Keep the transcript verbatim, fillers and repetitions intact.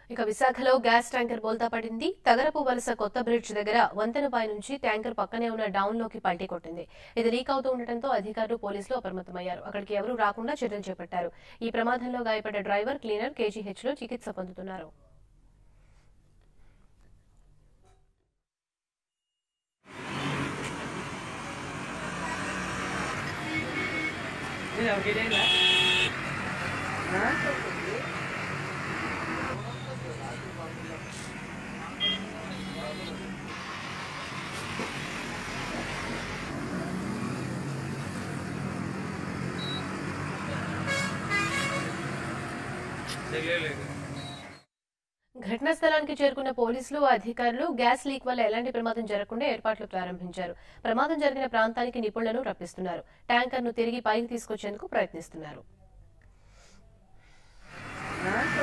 ఇక విశాఖలో gas tanker బోల్తా పడింది. తగరపు వలస కొత్త బ్రిడ్జ్ దగ్గర వంతెనపై నుంచి ట్యాంకర్ పక్కనే ఉన్న డౌన్ లోకి పల్టీ కొట్టింది. ఇది లీక్ అవుతూ ఉండటంతో అధికారులు పోలీసులు అప్రమత్తమయ్యారు. అక్కడికి ఎవరూ రాకుండా చర్యలు చేపట్టారు. ఈ ప్రమాదంలో గాయపడ్డ డ్రైవర్, క్లీనర్ కేజీహెచ్ లో చికిత్స పొందుతున్నారు. ఘటనా స్థలానికి చేరుకున్న పోలీసులు, అధికారులు గ్యాస్ లీక్ వల్ల ఎలాంటి ప్రమాదం జరగకుండా ఏర్పాట్లు ప్రారంభించారు. ప్రమాదం జరిగిన ప్రాంతానికి నిపుణులను రప్పిస్తున్నారు. ట్యాంకర్ ను తిరిగి పైకి తీసుకొచ్చేందుకు ప్రయత్నిస్తున్నారు.